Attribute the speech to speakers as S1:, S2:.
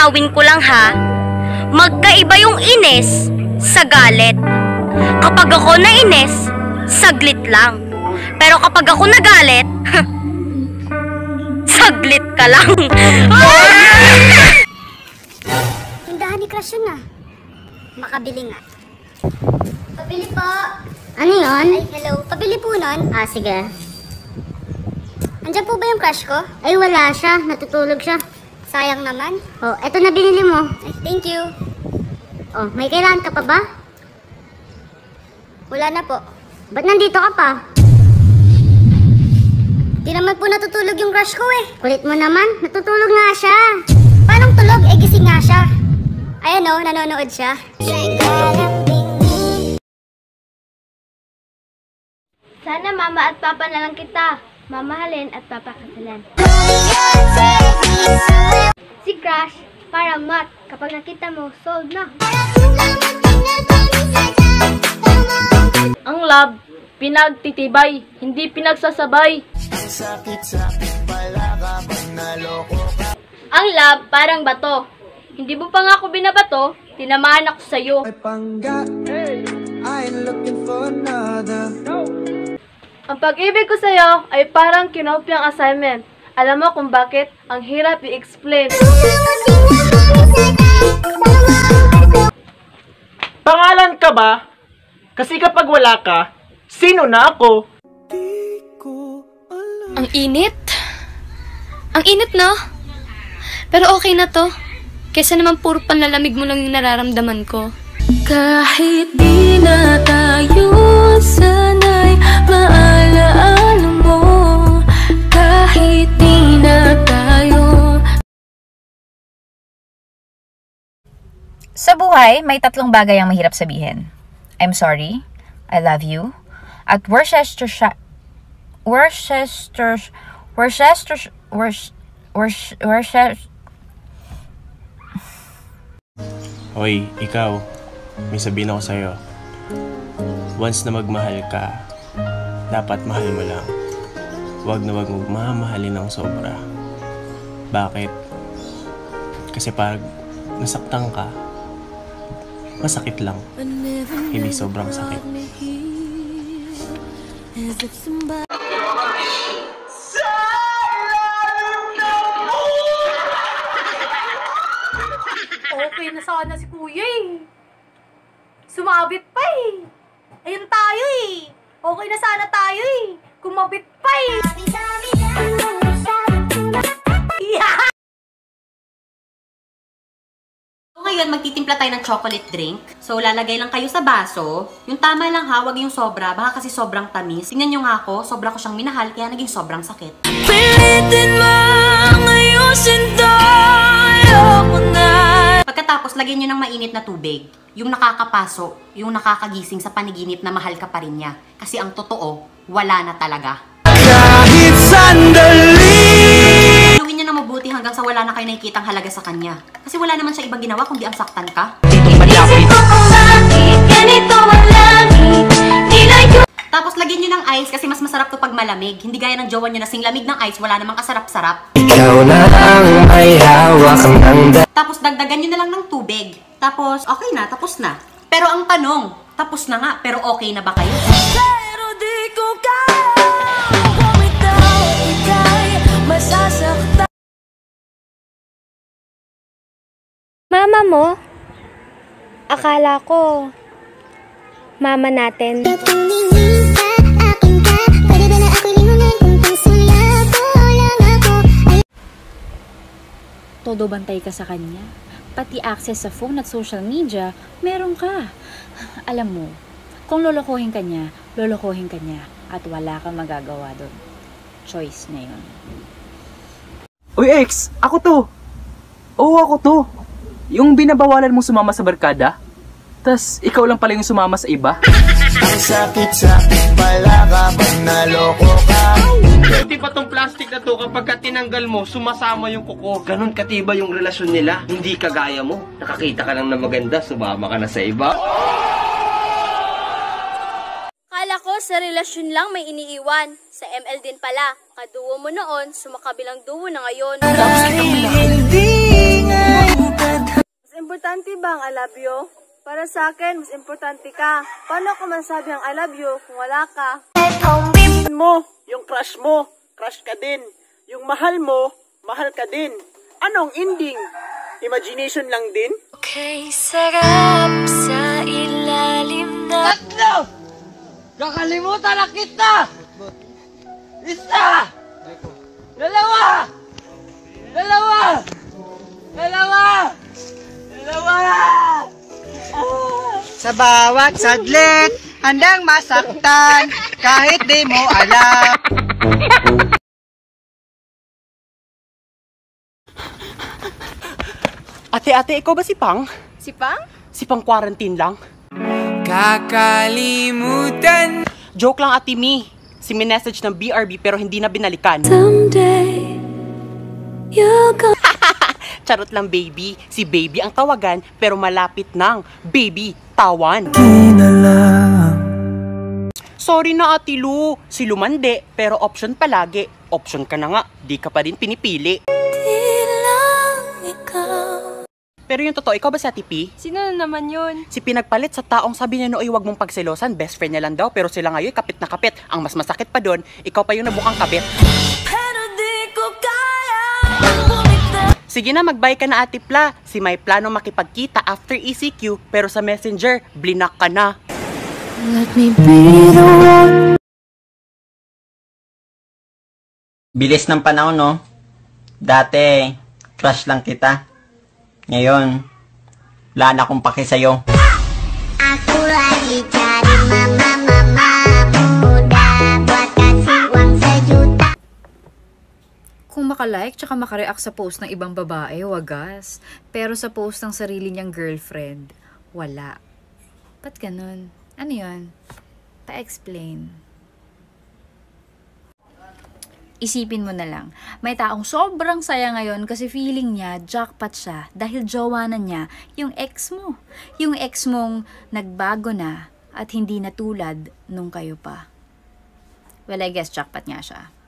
S1: linawin ko lang ha, magkaiba yung inis sa galit. Kapag ako nainis, saglit lang. Pero kapag ako nagalit, saglit ka lang.
S2: Tindahan ni Crush yun ah. Makabili nga. Pabili po. Ano yun? Ay, hello. Pabili po nun. Ah, sige. Andiyan po ba yung crush ko? Ay, wala siya. Natutulog siya. Sayang naman. Oh, eto na binili mo. Ay, thank you. Oh, may kailangan ka pa ba? Wala na po. Ba't nandito ka pa? Di naman po natutulog yung crush ko eh. Kulit mo naman. Natutulog nga siya. Paano tulog? Eh, gising nga siya. Ayan o, nanonood siya.
S3: Sana mama at papa na lang kita. Mamahalin at papakasalan. Si Crush, parang mat. Kapag nakita mo, sold na.
S4: Ang love, pinagtitibay, hindi pinagsasabay. Ang love, parang bato. Hindi mo pa nga ako binabato, tinamaan ako sa'yo. Ang pag-ibig ko sa'yo ay parang kinopyang assignment. Alam mo kung bakit? Ang hirap i-explain.
S5: Pangalan ka ba? Kasi kapag wala ka, sino na ako?
S6: Ang init. Ang init, no? Pero okay na to. Kesa naman puro panlalamig mo lang yung nararamdaman ko. Kahit di na tayo sanay, maalaala mo. Kahit di na tayo.
S7: Sa buhay, may tatlong bagay ang mahirap sabihin. I'm sorry, I love you, at Worcestershire.
S8: Hoy, ikaw, may sabihin ako sa'yo. Once na magmahal ka, dapat mahal mo lang. Huwag na huwag magmamahalin ng sobra. Bakit? Kasi pag nasaktan ka, masakit lang. Hindi sobrang sakit.
S4: Okay na sana si kuya eh. Sumabit pa eh. Ayun tayo eh. Okay na sana tayo eh. Kumabit pa eh. Yeah!
S9: Ngayon, magtitimpla tayo ng chocolate drink. So, lalagay lang kayo sa baso. Yung tama lang ha, wag yung sobra. Baka kasi sobrang tamis. Tingnan nyo nga ako, sobra ko siyang minahal, kaya naging sobrang sakit. Pilitin mo ayusin to, ayoko na. Pagkatapos, lagyan nyo ng mainit na tubig. Yung nakakapaso, yung nakakagising sa paniginip na mahal ka pa rin niya. Kasi ang totoo, wala na talaga. Kahit sandali! Gawin nyo na mabuti hanggang sa wala na kayo nakikitang halaga sa kanya. Kasi wala naman siya ibang ginawa kundi ang saktan ka. Tapos lagyan nyo ng ice kasi mas masarap to pag malamig. Hindi gaya ng jowa nyo na sing lamig ng ice, wala namang kasarap-sarap. Ikaw na ang may hawak ng Tapos dagdagan nyo na lang ng tubig. Tapos okay na, tapos na. Pero ang tanong, tapos na nga, pero okay na ba kayo? Pero di ko kaya bumitaw, ika'y masasaktan.
S3: Mama mo? Akala ko, mama natin.
S10: Todo bantay ka sa kanya. Pati access sa phone at social media, meron ka. Alam mo, kung lolokohin ka niya, lolokohin ka niya. At wala kang magagawa doon. Choice na yun.
S5: Uy ex, ako to. Oo, ako to. Yung binabawalan mong sumama sa barkada, tas ikaw lang pala yung sumama sa iba. Ang sakit-sakit pala kapag naloko ka. Pwede pa tong plastic na to kapag tinanggal mo, sumasama yung kuko. Ganon katiba yung relasyon nila. Hindi kagaya mo. Nakakita ka lang na maganda, sumama ka na sa iba.
S3: Akala ko sa relasyon lang may iniiwan. Sa ML din pala. Kaduo mo noon, sumakabilang duo na ngayon.
S11: Importante ba ang I love you? Para sa akin, mas importante ka. Paano ko masabi ang I love you kung wala ka?
S12: Mo, yung crush mo, crush ka din. Yung mahal mo, mahal ka din. Anong ending? Imagination lang din?
S6: Okay, sarap sa ilalim na...
S13: Tatlo! Kakalimutan na kita! Isa! Dalawa! Dalawa! Dalawa! Dalawa!
S14: Sa bawat sadlit, handang masaktan, kahit di mo alam.
S12: Ate, ikaw ba si Pang?
S11: Si Pang?
S12: Si Pang quarantine lang?
S14: Kakalimutan.
S12: Joke lang, Ate Mi. Si minessage ng BRB pero hindi na binalikan.
S6: Someday, you'll go...
S12: Charot lang, baby. Si baby ang tawagan pero malapit ng baby tawan. Sorry na, Ate Lu. Si Lumande pero option palagi. Option ka na nga, di ka pa din pinipili. Pero yung totoo, ikaw ba si Ate P?
S11: Sino na naman yun?
S12: Si pinagpalit sa taong sabi niya nooy wag mong pagselosan, best friend niya lang daw, pero sila ngayon kapit na kapit. Ang mas masakit pa doon, ikaw pa yung nabukang kabit. Sige na, mag-bye ka na, Ate Pla. Si may plano makipagkita after ECQ, pero sa messenger, blinak ka na.
S6: Let me be the one.
S14: Bilis ng panahon, no? Dati, crush lang kita. Ngayon, wala na akong pake sa'yo.
S2: Aku lagi cari mama muda buat kasih uang sejuta.
S10: Kung makalike tsaka makareact sa post ng ibang babae, wagas. Pero sa post ng sarili niyang girlfriend, wala. Ba't ganun? Ano yun? Pa-explain. Isipin mo na lang, may taong sobrang saya ngayon kasi feeling niya jackpot siya dahil jowa na niya yung ex mo. Yung ex mong nagbago na at hindi na tulad nung kayo pa. Well, I guess jackpot nga siya.